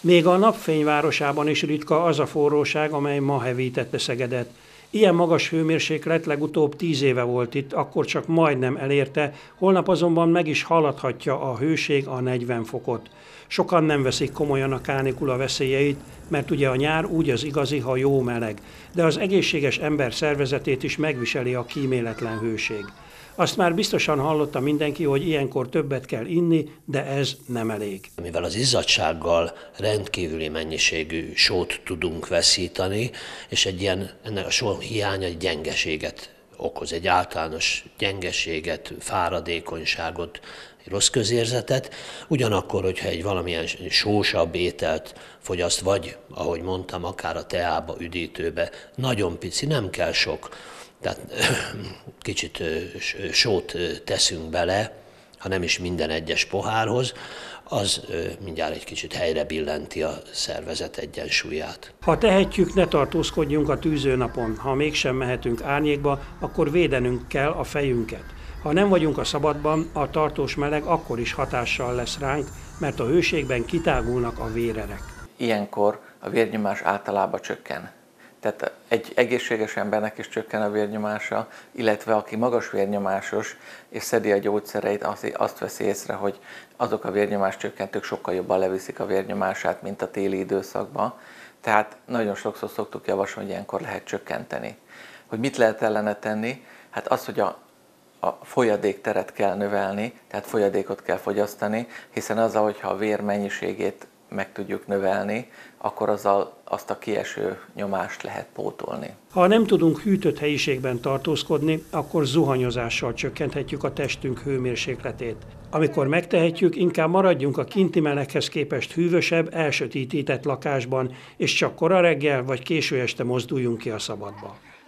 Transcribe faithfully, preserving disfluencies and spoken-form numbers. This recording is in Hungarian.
Még a napfényvárosában is ritka az a forróság, amely ma hevítette Szegedet. Ilyen magas hőmérséklet legutóbb tíz éve volt itt, akkor csak majdnem elérte, holnap azonban meg is haladhatja a hőség a negyven fokot. Sokan nem veszik komolyan a kánikula veszélyeit, mert ugye a nyár úgy az igazi, ha jó meleg, de az egészséges ember szervezetét is megviseli a kíméletlen hőség. Azt már biztosan hallotta mindenki, hogy ilyenkor többet kell inni, de ez nem elég. Mivel az izzadsággal rendkívüli mennyiségű sót tudunk veszíteni, és egy ilyen, ennek a só hiánya egy gyengeséget okoz, egy általános gyengeséget, fáradékonyságot, egy rossz közérzetet. Ugyanakkor, hogyha egy valamilyen sósabb ételt fogyaszt, vagy, ahogy mondtam, akár a teába, üdítőbe, nagyon pici, nem kell sok, tehát kicsit sót teszünk bele, ha nem is minden egyes pohárhoz, az mindjárt egy kicsit helyre billenti a szervezet egyensúlyát. Ha tehetjük, ne tartózkodjunk a tűzőnapon. Ha mégsem mehetünk árnyékba, akkor védenünk kell a fejünket. Ha nem vagyunk a szabadban, a tartós meleg akkor is hatással lesz ránk, mert a hőségben kitágulnak a vérerek. Ilyenkor a vérnyomás általában csökken. Tehát egy egészséges embernek is csökken a vérnyomása, illetve aki magas vérnyomásos és szedi a gyógyszereit, azt veszi észre, hogy azok a vérnyomás csökkentők sokkal jobban leviszik a vérnyomását, mint a téli időszakban. Tehát nagyon sokszor szoktuk javasolni, hogy ilyenkor lehet csökkenteni. Hogy mit lehet ellene tenni? Hát az, hogy a, a folyadékteret kell növelni, tehát folyadékot kell fogyasztani, hiszen azzal, hogyha a vér mennyiségét meg tudjuk növelni, akkor azzal azt a kieső nyomást lehet pótolni. Ha nem tudunk hűtött helyiségben tartózkodni, akkor zuhanyozással csökkenthetjük a testünk hőmérsékletét. Amikor megtehetjük, inkább maradjunk a kinti meleghez képest hűvösebb, elsötétített lakásban, és csak kora reggel vagy késő este mozduljunk ki a szabadba.